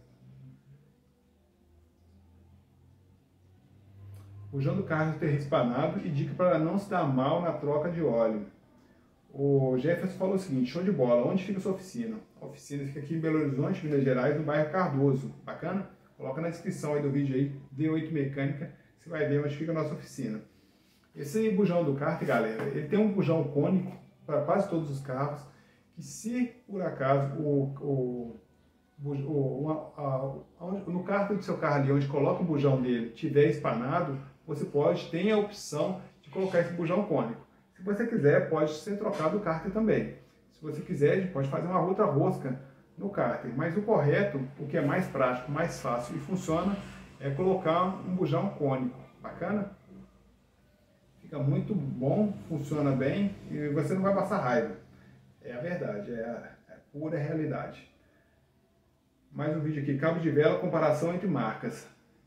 Bujão do cárter espanado e dica para não se dar mal na troca de óleo. O Jefferson falou o seguinte, show de bola, onde fica a sua oficina? A oficina fica aqui em Belo Horizonte, Minas Gerais, no bairro Cardoso. Bacana? Coloca na descrição aí do vídeo aí, D oito Mecânica, você vai ver onde fica a nossa oficina. Esse bujão do cárter, galera, ele tem um bujão cônico para quase todos os carros, que se por acaso o, o, o, a, a, no cárter do seu carro ali, onde coloca o bujão dele, tiver espanado, você pode, tem a opção de colocar esse bujão cônico. Se você quiser, pode ser trocado o cárter também. Se você quiser, a gente pode fazer uma outra rosca no cárter. Mas o correto, o que é mais prático, mais fácil e funciona, é colocar um bujão cônico. Bacana? Fica muito bom, funciona bem e você não vai passar raiva. É a verdade, é a, é a pura realidade. Mais um vídeo aqui, cabo de vela, comparação entre marcas.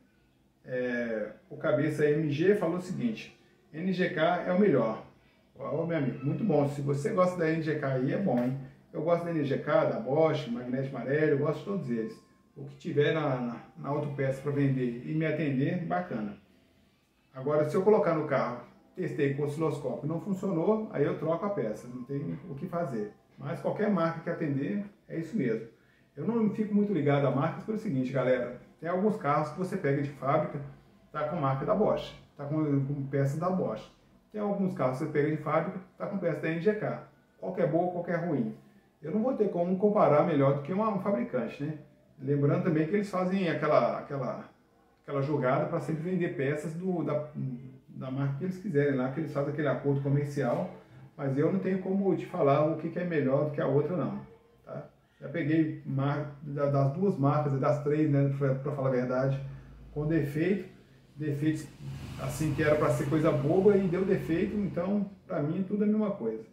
É, o cabeça M G falou o seguinte, N G K é o melhor. Ó, meu amigo, muito bom. Se você gosta da N G K aí, é bom, hein? Eu gosto da N G K, da Bosch, Magnete Amarelo, eu gosto de todos eles. O que tiver na, na, na autopeça para vender e me atender, bacana. Agora, se eu colocar no carro, testei com o osciloscópio, não funcionou, aí eu troco a peça, não tem o que fazer. Mas qualquer marca que atender, é isso mesmo. Eu não fico muito ligado a marcas pelo seguinte, galera. Tem alguns carros que você pega de fábrica, tá com marca da Bosch, tá com, com peça da Bosch. Tem alguns carros que você pega de fábrica, tá com peça da N G K. Qual que é boa, qual que é ruim. Eu não vou ter como comparar melhor do que uma, um fabricante, né? Lembrando também que eles fazem aquela, aquela, aquela jogada para sempre vender peças do, da, da marca que eles quiserem lá, que eles fazem aquele acordo comercial, mas eu não tenho como te falar o que, que é melhor do que a outra não, tá? Já peguei mar, das duas marcas, das três, né, para falar a verdade, com defeito, defeitos assim que era para ser coisa boba e deu defeito, então para mim tudo é a mesma coisa.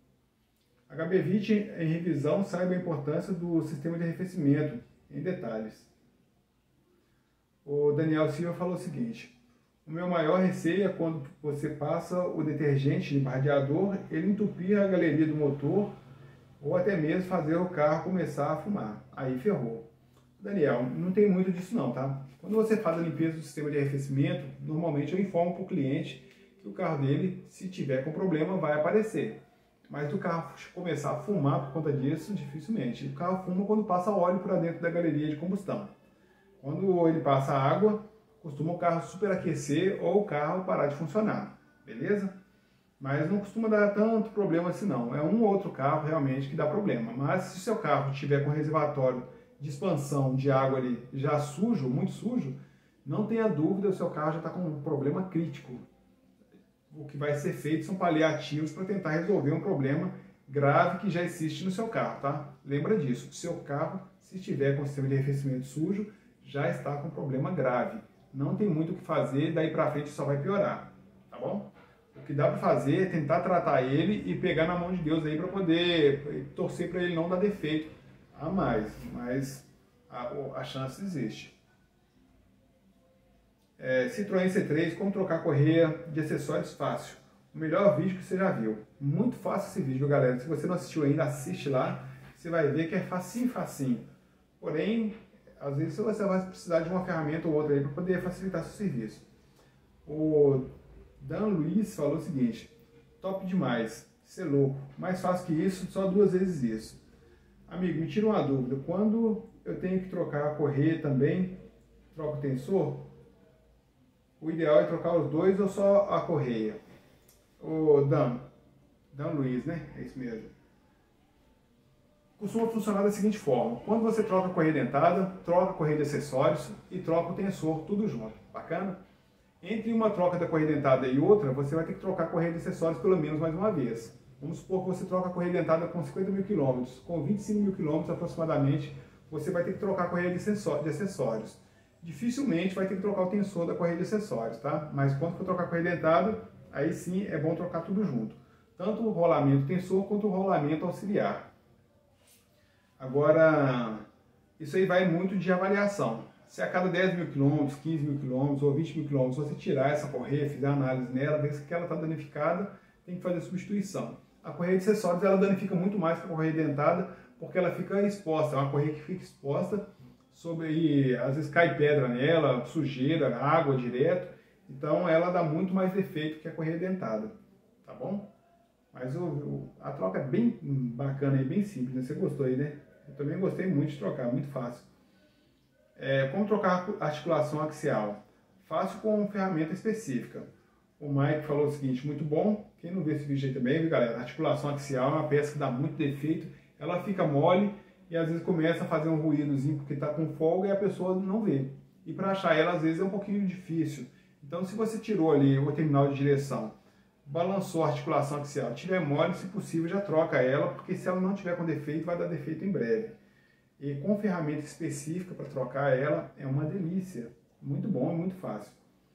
H B vinte em revisão, saiba a importância do sistema de arrefecimento em detalhes. O Daniel Silva falou o seguinte, o meu maior receio é quando você passa o detergente no radiador, ele entupir a galeria do motor ou até mesmo fazer o carro começar a fumar. Aí ferrou. Daniel, não tem muito disso não, tá? Quando você faz a limpeza do sistema de arrefecimento, normalmente eu informo para o cliente que o carro dele, se tiver com problema, vai aparecer. Mas do carro começar a fumar por conta disso, dificilmente. O carro fuma quando passa óleo para dentro da galeria de combustão. Quando ele passa água, costuma o carro superaquecer ou o carro parar de funcionar, beleza? Mas não costuma dar tanto problema assim não. É um ou outro carro realmente que dá problema. Mas se o seu carro tiver com reservatório de expansão de água ali já sujo, muito sujo, não tenha dúvida, o seu carro já está com um problema crítico. O que vai ser feito são paliativos para tentar resolver um problema grave que já existe no seu carro, tá? Lembra disso, o seu carro, se estiver com o sistema de arrefecimento sujo, já está com um problema grave. Não tem muito o que fazer, daí para frente só vai piorar, tá bom? O que dá para fazer é tentar tratar ele e pegar na mão de Deus aí para poder torcer para ele não dar defeito a mais, mas a, a chance existe. É, Citroën C três, como trocar correia de acessórios fácil. O melhor vídeo que você já viu. Muito fácil esse vídeo, galera. Se você não assistiu ainda, assiste lá. Você vai ver que é facinho, facinho. Porém, às vezes você vai precisar de uma ferramenta ou outra aí para poder facilitar seu serviço. O Dan Luiz falou o seguinte: top demais, você é louco, mais fácil que isso, só duas vezes isso. Amigo, me tira uma dúvida, quando eu tenho que trocar a correia também, troco o tensor? O ideal é trocar os dois ou só a correia? O Dan, Dan Luiz, né? É isso mesmo. Costuma funcionar da seguinte forma: quando você troca a correia dentada, troca a correia de acessórios e troca o tensor, tudo junto. Bacana? Entre uma troca da correia dentada e outra, você vai ter que trocar a correia de acessórios pelo menos mais uma vez. Vamos supor que você troca a correia dentada com cinquenta mil quilômetros. Com vinte e cinco mil quilômetros aproximadamente, você vai ter que trocar a correia de acessórios. Dificilmente vai ter que trocar o tensor da correia de acessórios, tá? Mas quando for trocar a correia dentada, aí sim é bom trocar tudo junto. Tanto o rolamento tensor quanto o rolamento auxiliar. Agora, isso aí vai muito de avaliação. Se a cada dez mil quilômetros, quinze mil quilômetros ou vinte mil quilômetros você tirar essa correia, fizer análise nela, ver que ela está danificada, tem que fazer substituição. A correia de acessórios ela danifica muito mais que a correia dentada, porque ela fica exposta, é uma correia que fica exposta, sobre, e às vezes cai pedra nela, sujeira, água direto, então ela dá muito mais defeito que a correia dentada, tá bom? Mas o, o, a troca é bem bacana e bem simples, né? Você gostou aí, né? Eu também gostei muito de trocar, muito fácil. É, como trocar a articulação axial? Fácil com ferramenta específica. O Mike falou o seguinte: muito bom. Quem não viu esse vídeo aí também, viu, galera? A articulação axial é uma peça que dá muito defeito, ela fica mole e às vezes começa a fazer um ruídozinho porque está com folga e a pessoa não vê. E para achar ela às vezes é um pouquinho difícil. Então, se você tirou ali o terminal de direção, balançou a articulação axial, tiver mole, se possível já troca ela, porque se ela não tiver com defeito, vai dar defeito em breve. E com ferramenta específica para trocar ela, é uma delícia. Muito bom e muito fácil.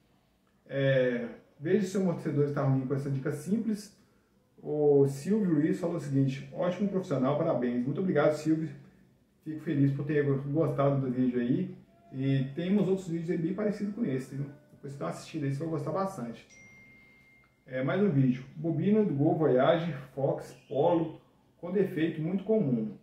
É, veja se o amortecedor está ruim com essa dica simples. O Silvio Luiz falou o seguinte: ótimo profissional, parabéns. Muito obrigado, Silvio. Fico feliz por ter gostado do vídeo aí. E tem uns outros vídeos aí bem parecidos com esse, viu? Depois você dá uma assistida aí, você vai gostar bastante. É, mais um vídeo. Bobina do Gol Voyage, Fox, Polo, com defeito muito comum.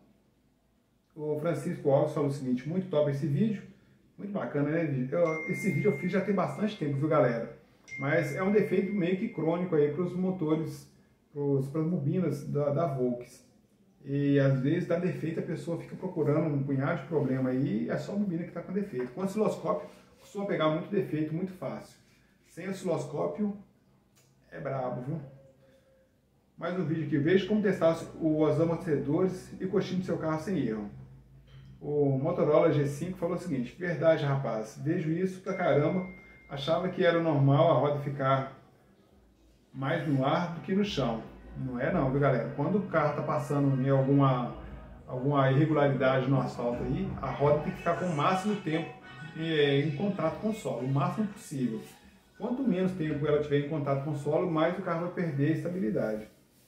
O Francisco Alves falou o seguinte: muito top esse vídeo. Muito bacana, né? Eu, esse vídeo eu fiz já tem bastante tempo, viu, galera? Mas é um defeito meio que crônico aí para os motores, para as bobinas da, da Volks. E às vezes dá defeito, a pessoa fica procurando um punhado de problema aí e é só a bobina que está com defeito. Com osciloscópio, costuma pegar muito defeito, muito fácil. Sem osciloscópio, é brabo, viu? Mais um vídeo aqui. Veja como testar os amortecedores e coxinha do seu carro sem erro. O Motorola G cinco falou o seguinte: verdade, rapaz, vejo isso pra caramba, achava que era normal a roda ficar mais no ar do que no chão. Não é não, viu, galera? Quando o carro tá passando em alguma, alguma irregularidade no asfalto aí, a roda tem que ficar com o máximo tempo em, em contato com o solo, o máximo possível. Quanto menos tempo ela tiver em contato com o solo, mais o carro vai perder a estabilidade.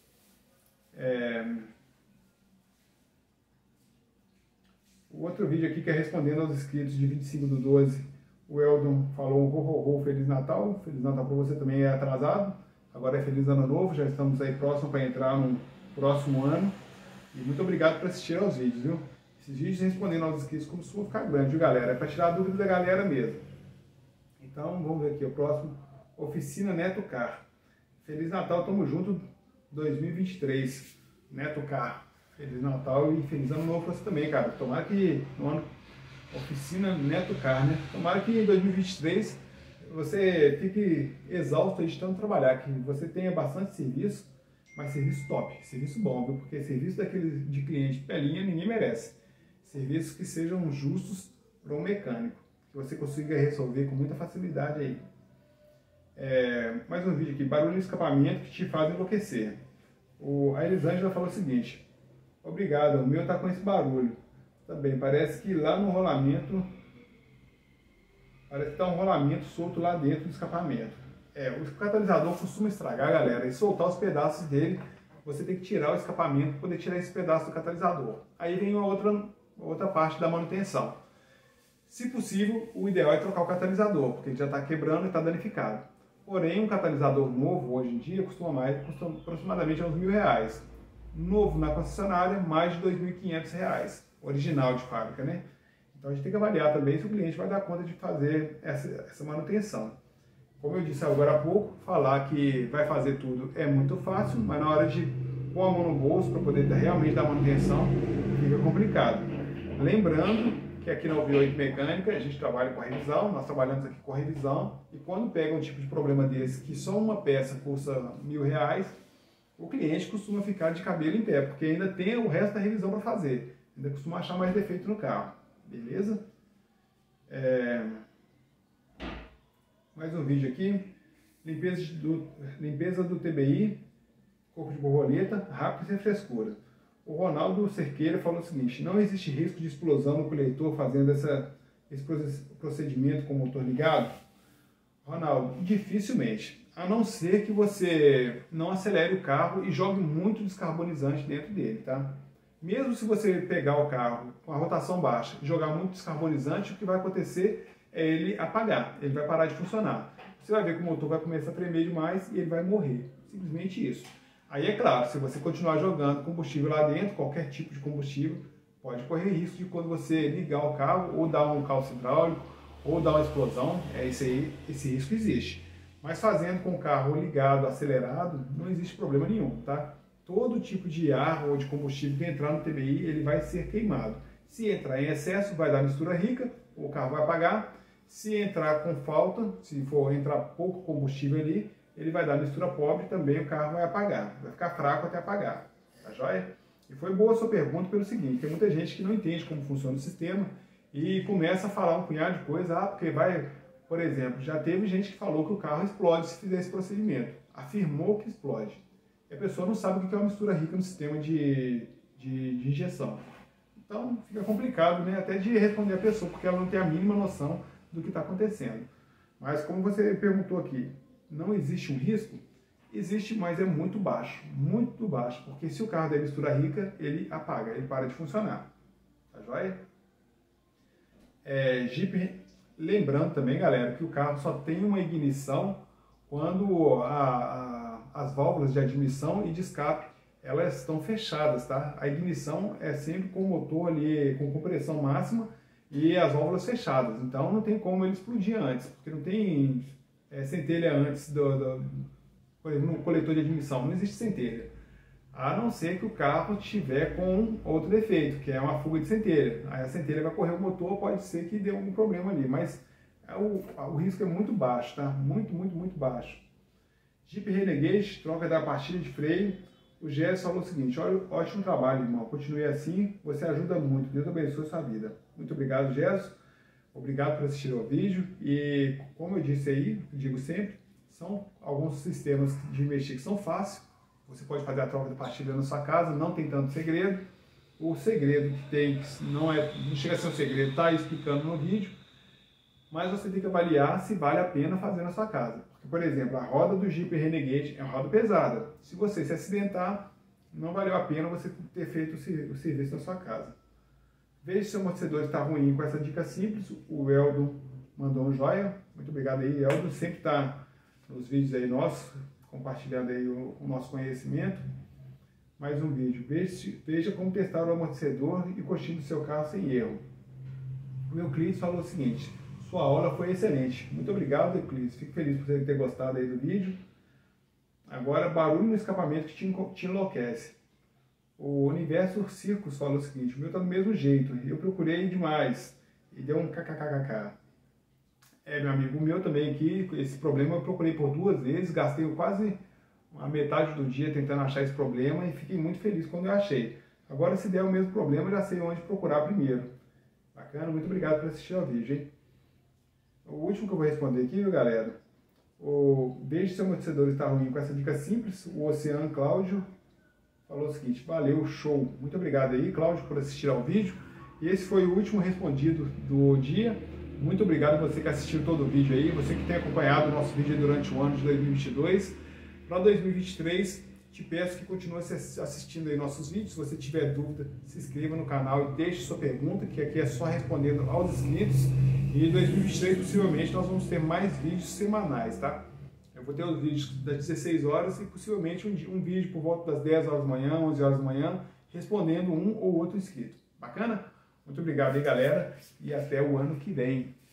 É... O outro vídeo aqui que é respondendo aos inscritos de vinte e cinco do doze, o Eldon falou um ho, ho, Feliz Natal, Feliz Natal para você também, é atrasado, agora é Feliz Ano Novo, já estamos aí próximo para entrar no próximo ano, e muito obrigado por assistir aos vídeos, viu? Esses vídeos respondendo aos inscritos costumam ficar grande, viu, galera? É para tirar a dúvida da galera mesmo. Então, vamos ver aqui, o próximo, Oficina Neto Car. Feliz Natal, tamo junto, dois mil e vinte e três, Neto Car. Feliz Natal e Feliz Ano Novo para você também, cara. Tomara que no ano, Oficina Neto Car, né? Tomara que em dois mil e vinte e três você fique exausto de tanto trabalhar, que você tenha bastante serviço, mas serviço top, serviço bom, viu? Porque serviço daquele de cliente pelinha ninguém merece. Serviços que sejam justos para um mecânico, que você consiga resolver com muita facilidade aí. É, mais um vídeo aqui, barulho de escapamento que te faz enlouquecer. O, a Elisângela falou o seguinte: obrigado, o meu tá com esse barulho. Também parece que lá no rolamento, parece que tá um rolamento solto lá dentro do escapamento. É, o catalisador costuma estragar, galera, e soltar os pedaços dele, você tem que tirar o escapamento para poder tirar esse pedaço do catalisador. Aí vem uma outra, outra parte da manutenção. Se possível, o ideal é trocar o catalisador, porque ele já está quebrando e está danificado. Porém, um catalisador novo, hoje em dia, costuma mais, custa aproximadamente uns mil reais. Novo na concessionária, mais de dois mil e quinhentos reais. Original de fábrica, né? Então a gente tem que avaliar também se o cliente vai dar conta de fazer essa, essa manutenção. Como eu disse agora há pouco, falar que vai fazer tudo é muito fácil, mas na hora de pôr a mão no bolso para poder realmente dar manutenção, fica complicado. Lembrando que aqui na U V oito Mecânica a gente trabalha com a revisão, nós trabalhamos aqui com a revisão, e quando pega um tipo de problema desse, que só uma peça custa mil reais, o cliente costuma ficar de cabelo em pé, porque ainda tem o resto da revisão para fazer, ainda costuma achar mais defeito no carro, beleza? É... Mais um vídeo aqui, limpeza do, limpeza do T B I, corpo de borboleta, rápido e sem frescura. O Ronaldo Cerqueira falou o seguinte: não existe risco de explosão no coletor fazendo essa, esse procedimento com o motor ligado? Ronaldo, dificilmente, a não ser que você não acelere o carro e jogue muito descarbonizante dentro dele, tá? Mesmo se você pegar o carro com a rotação baixa e jogar muito descarbonizante, o que vai acontecer é ele apagar, ele vai parar de funcionar. Você vai ver que o motor vai começar a tremer demais e ele vai morrer, simplesmente isso. Aí é claro, se você continuar jogando combustível lá dentro, qualquer tipo de combustível, pode correr risco de quando você ligar o carro, ou dar um calço hidráulico, ou dar uma explosão, é isso aí, esse risco existe. Mas fazendo com o carro ligado, acelerado, não existe problema nenhum, tá? Todo tipo de ar ou de combustível que entrar no T B I, ele vai ser queimado. Se entrar em excesso, vai dar mistura rica, o carro vai apagar. Se entrar com falta, se for entrar pouco combustível ali, ele vai dar mistura pobre, também o carro vai apagar, vai ficar fraco até apagar, tá joia? E foi boa a sua pergunta pelo seguinte: tem muita gente que não entende como funciona o sistema e começa a falar um punhado de coisa, ah, porque vai, por exemplo, já teve gente que falou que o carro explode se fizer esse procedimento, afirmou que explode, e a pessoa não sabe o que é uma mistura rica no sistema de, de, de injeção. Então fica complicado, né, até de responder a pessoa, porque ela não tem a mínima noção do que está acontecendo. Mas como você perguntou aqui, não existe um risco? Existe, mas é muito baixo, muito baixo, porque se o carro der mistura rica, ele apaga, ele para de funcionar, tá joia? É, Jeep, lembrando também, galera, que o carro só tem uma ignição quando a, a, as válvulas de admissão e de escape, elas estão fechadas, tá? A ignição é sempre com o motor ali com compressão máxima e as válvulas fechadas, então não tem como ele explodir antes, porque não tem é, centelha antes do, do, por exemplo, no coletor de admissão, não existe centelha, a não ser que o carro estiver com outro defeito, que é uma fuga de centelha. Aí a centelha vai correr o motor, pode ser que dê algum problema ali, mas o, o risco é muito baixo, tá? Muito, muito, muito baixo. Jeep Renegade, troca da pastilha de freio. O Gerson falou o seguinte: olha, ótimo trabalho, irmão, continue assim, você ajuda muito, Deus abençoe a sua vida. Muito obrigado, Gerson, obrigado por assistir ao vídeo, e como eu disse aí, digo sempre, são alguns sistemas de mexer que são fáceis, você pode fazer a troca de pastilha na sua casa, não tem tanto segredo. O segredo que tem, não, é, não chega a ser um segredo, está explicando no vídeo, mas você tem que avaliar se vale a pena fazer na sua casa. Porque, por exemplo, a roda do Jeep Renegade é uma roda pesada. Se você se acidentar, não valeu a pena você ter feito o serviço na sua casa. Veja se o amortecedor está ruim com essa dica simples. O Eldo mandou um joia. Muito obrigado aí, Eldo. Sempre está nos vídeos aí nossos, compartilhando aí o, o nosso conhecimento. Mais um vídeo. Veja, veja como testar o amortecedor e coxinha do seu carro sem erro. O Euclides falou o seguinte: sua aula foi excelente. Muito obrigado, Euclides. Fico feliz por você ter gostado aí do vídeo. Agora, barulho no escapamento que te, te enlouquece. O Universo Circus falou o seguinte: o meu tá do mesmo jeito. Eu procurei demais e deu um kkkk. É, meu amigo, o meu também aqui, esse problema eu procurei por duas vezes, gastei quase a metade do dia tentando achar esse problema e fiquei muito feliz quando eu achei. Agora, se der o mesmo problema, eu já sei onde procurar primeiro. Bacana, muito obrigado por assistir ao vídeo, hein? O último que eu vou responder aqui, viu, galera? O Desde seu amortecedor está ruim com essa dica simples, o Oceano Cláudio falou o seguinte: valeu, show. Muito obrigado aí, Cláudio, por assistir ao vídeo. E esse foi o último respondido do dia. Muito obrigado a você que assistiu todo o vídeo aí, você que tem acompanhado o nosso vídeo durante o ano de dois mil e vinte e dois. Para dois mil e vinte e três, Te peço que continue assistindo aí nossos vídeos. Se você tiver dúvida, se inscreva no canal e deixe sua pergunta, que aqui é só respondendo aos inscritos. E em dois mil e vinte e três, possivelmente, nós vamos ter mais vídeos semanais, tá? Eu vou ter os vídeos das dezesseis horas e possivelmente um, um vídeo por volta das dez horas da manhã, onze horas da manhã, respondendo um ou outro inscrito. Bacana? Muito obrigado aí, galera, e até o ano que vem.